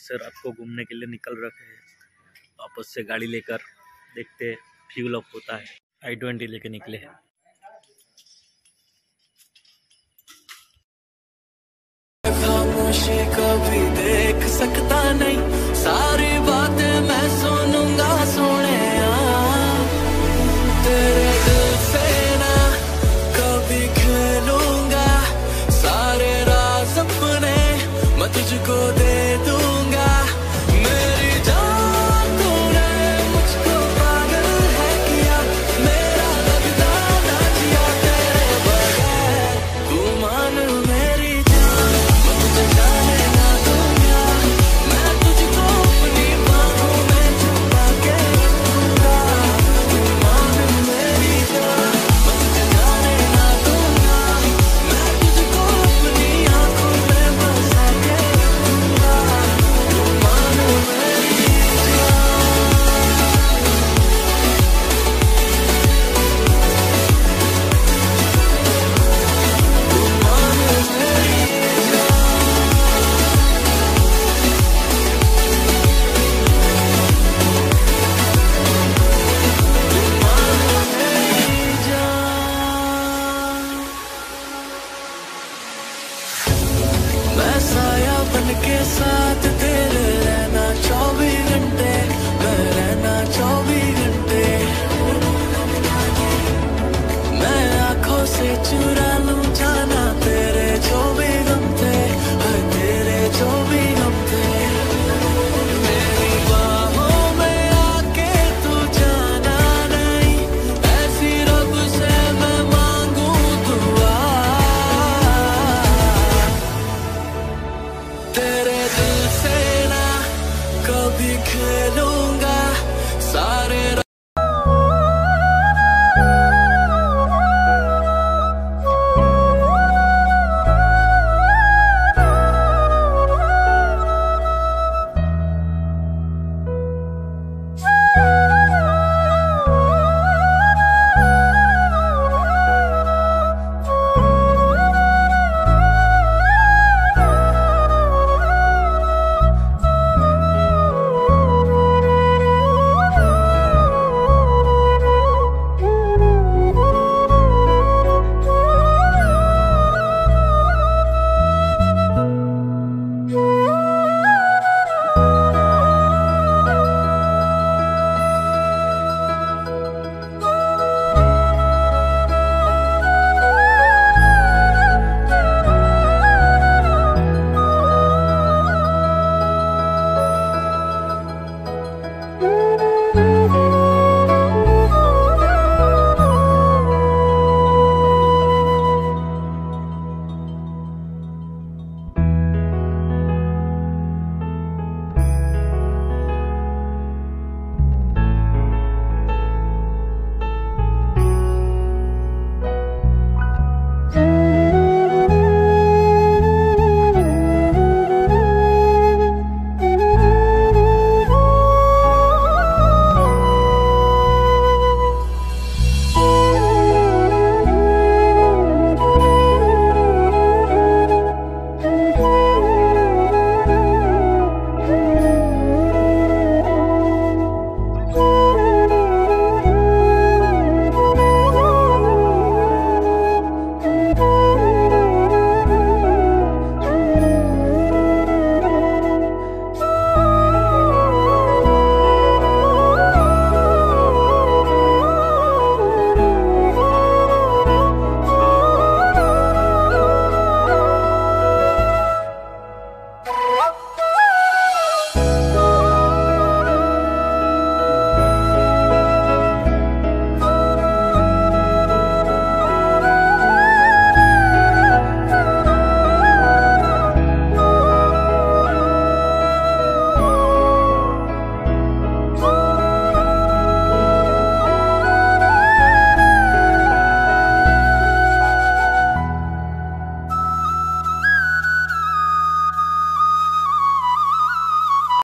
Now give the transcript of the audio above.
से रात को घूमने के लिए निकल रखे हैं। वापस से गाड़ी लेकर देखते फ्यूल अप होता है। i20 लेके निकले हैं। खामोशी कभी देख सकता नहीं, सारी बातें मैं सुनूंगा सोने। तेरे दिल से ना कभी खेलूंगा, सारे राज अपने मैं तुझको दे दूंगा। मेरी जान तूने मुझको पागल है किया, मेरा लगता ना जिया तेरे बगैर। तू मान मेरी जान, मैं तुझे जाने ना दूंगा, मैं तुझको अपनी बाहों में छुपा के रखूंगा। तू मान मेरी जान, मैं तुझे जाने ना दूंगा, मैं तुझको अपनी आंखों में बसा के रखूंगा। तू मान मेरी मैं साया बन के साथ तेरे रहना 24 घंटे, मैं रहना 24 घंटे। मैं आंखों से चुरा लूं जाना तेरे जो भी गम थे, हर तेरे जो भी गम थे। मेरी बाहों में आके तू जाना नहीं, ऐसी रब से मैं मांगू दुआ। तेरे दिल से ना कभी खेलूंगा,